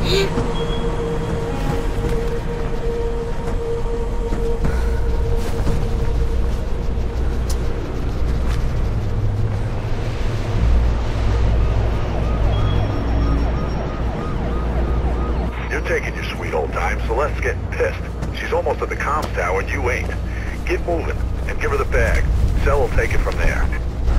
You're taking your sweet old time, Celeste's getting pissed. She's almost at the comms tower and you ain't. Get moving and give her the bag. Cell will take it from there.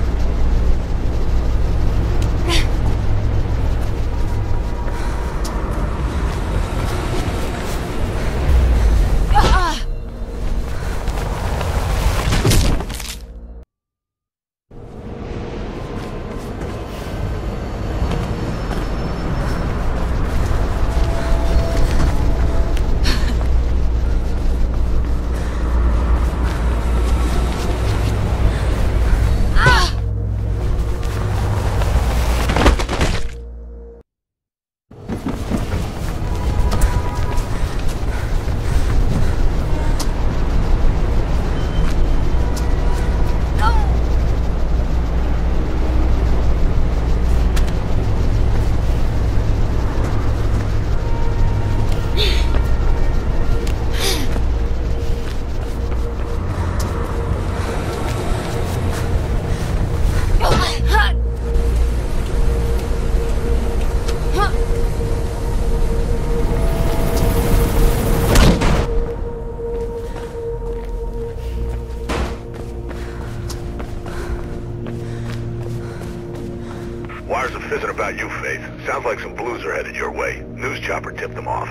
Wires are fizzing about you, Faith. Sounds like some blues are headed your way. News chopper tipped them off.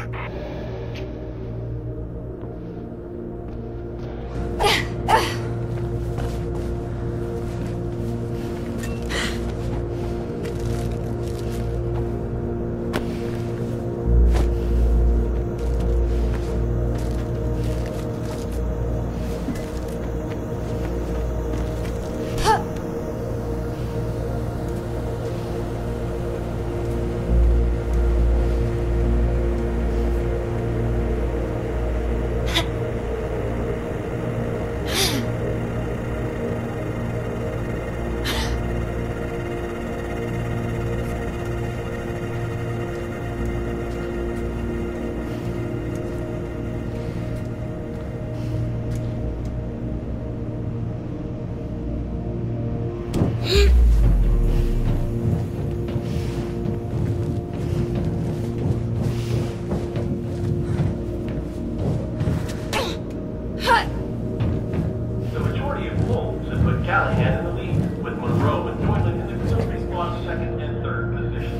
The majority of polls have put Callahan in the lead, with Monroe and Doylan in the field response second and third position.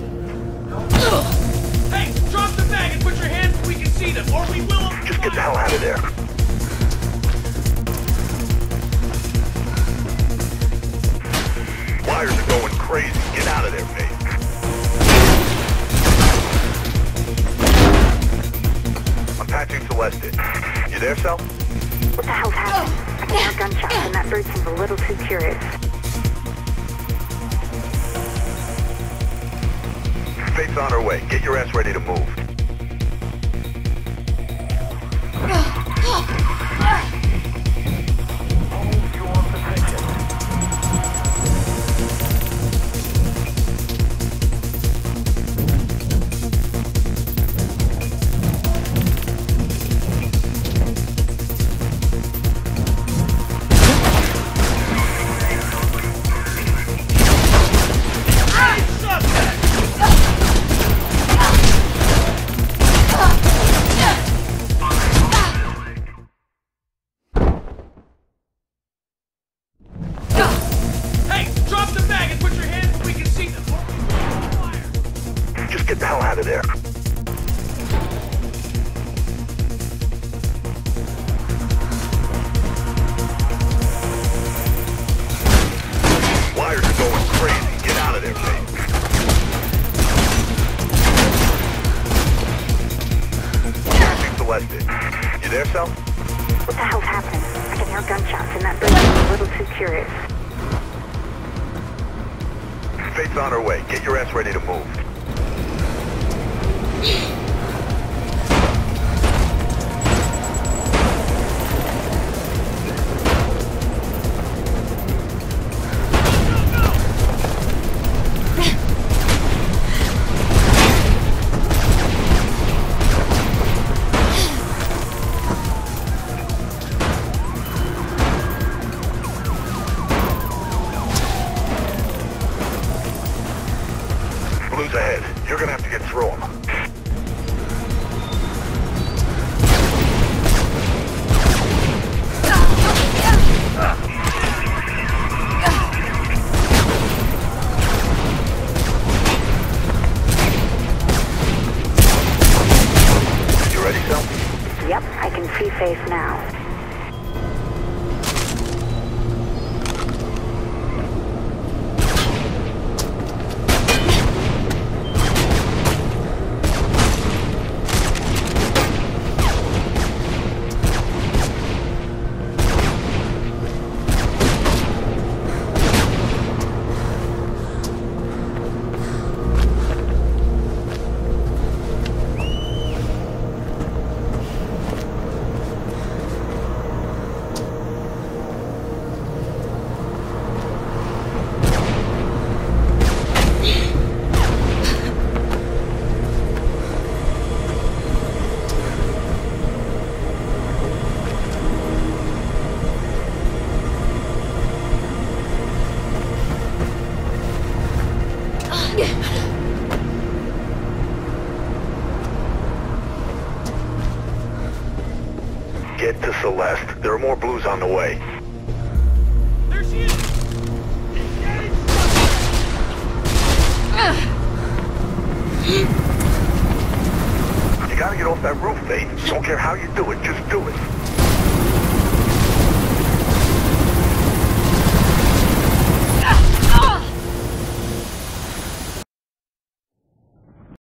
Hey, drop the bag and put your hands where we can see them, or we will... Just get the hell out of there. Wires are going crazy. Get out of there, Faith. I'm patching Celeste in. You there, Cell? What the hell's happening? I can hear gunshots and that bird seems a little too curious. Faith's on her way. Get your ass ready to move. Hold your position. Just get the hell out of there. Wires are going crazy. Get out of there, Faith. Catching Celeste in. You there, Cell? What the hell's happening? I can hear gunshots and that bird seems a little too curious. Faith's on her way. Get your ass ready to move. so? Yep, I can see Faith now. Get to Celeste. There are more blues on the way. There she is! You gotta get off that roof, Faith. Don't care how you do it, just do it.